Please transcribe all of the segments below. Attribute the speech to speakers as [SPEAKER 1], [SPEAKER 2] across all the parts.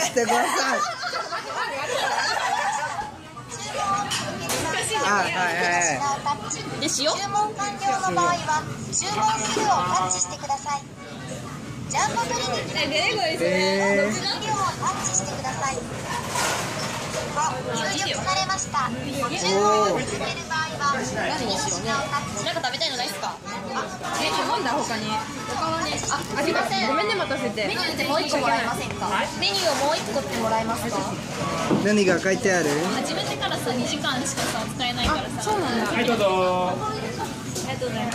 [SPEAKER 1] してください。はいはい。
[SPEAKER 2] で、塩？
[SPEAKER 3] 注文完了の場合は注文するをタッチしてください。ジャンボプリンに数量をタッチしてください。入力されました。注文を続ける場合は
[SPEAKER 2] 何にしようね。なんか食べたいのないですか？
[SPEAKER 4] 頼んだ他に。
[SPEAKER 2] ありません。
[SPEAKER 4] ごめんね、待たせて。
[SPEAKER 2] メニューってもう一個もらえませんか？メニューをもう一個ってもらえますか？
[SPEAKER 1] 何が書いてある？
[SPEAKER 5] 始めてからさ、2時間しかさ、使えないからさ。
[SPEAKER 4] そうなんだ。
[SPEAKER 6] はい、どうぞ。
[SPEAKER 5] ありがとうございます。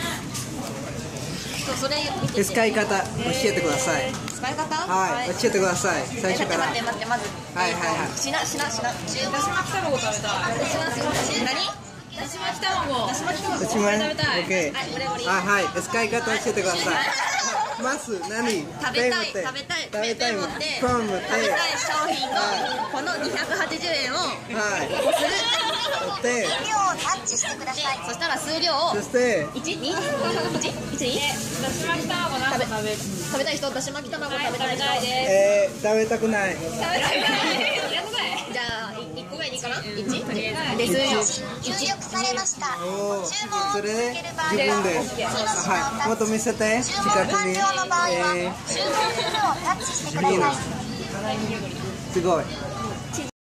[SPEAKER 2] それ
[SPEAKER 1] 使い方教えてください。
[SPEAKER 2] 使い方？
[SPEAKER 1] はい、教えてください。最初から。
[SPEAKER 2] 待って、まず。
[SPEAKER 1] はいはいはい。
[SPEAKER 2] しな。
[SPEAKER 4] だし巻き卵食べたい。
[SPEAKER 2] 何？
[SPEAKER 4] だし巻き卵。
[SPEAKER 2] だし巻き卵。
[SPEAKER 1] 一枚。オッケー。
[SPEAKER 2] はい、オレオレ。
[SPEAKER 1] はい、使い方教えてください。まず何？
[SPEAKER 2] 食べたいペン持って食べたい商品のこの280円を
[SPEAKER 1] はい。で、
[SPEAKER 3] 数量をタッチしてください。
[SPEAKER 2] そしたら数量を
[SPEAKER 1] そして
[SPEAKER 2] 1、2、1、1、2
[SPEAKER 4] だし巻き卵何個食べる？
[SPEAKER 2] 食べたい人、だし巻き卵食べたい人。
[SPEAKER 1] 食べたくない。
[SPEAKER 2] じゃあ1個ぐらいでいいかな？ 1？ で数量
[SPEAKER 3] 入力されました。
[SPEAKER 1] おお、
[SPEAKER 3] 注文を続
[SPEAKER 1] それで
[SPEAKER 3] ける場合
[SPEAKER 1] 自分で。
[SPEAKER 3] は
[SPEAKER 1] はい、もっと見せて。
[SPEAKER 3] 注
[SPEAKER 1] 近くに。
[SPEAKER 3] 文完了の場合は注文するをタッチしてください。
[SPEAKER 1] すごい。